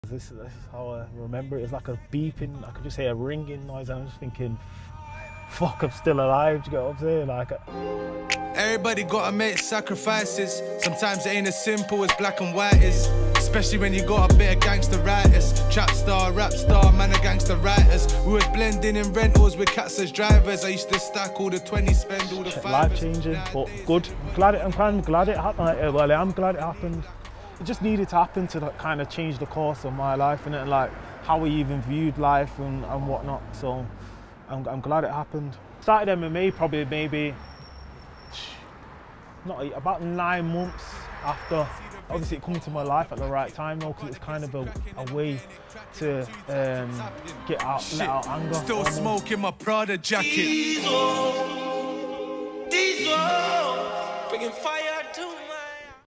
This is how I remember it. It's like a beeping, I could just hear a ringing noise. I'm just thinking, fuck, I'm still alive. Do you get what I'm saying? Like, everybody gotta make sacrifices. Sometimes it ain't as simple as black and white is. Especially when you got a bit of gangster writers. Trap star, rap star, man of gangster writers. We was blending in rentals with cats as drivers. I used to stack all the 20s, spend all the 5s. Life changing, but good. I'm kind of glad it happened. Well, I'm glad it happened. It just needed to happen to kind of change the course of my life and like how we even viewed life and whatnot. So I'm glad it happened. Started MMA probably maybe about 9 months after. Obviously it coming to my life at the right time though, because it's kind of a way to get out, let out anger. Still almost. Smoking my Prada jacket. Diesel, bringing fire.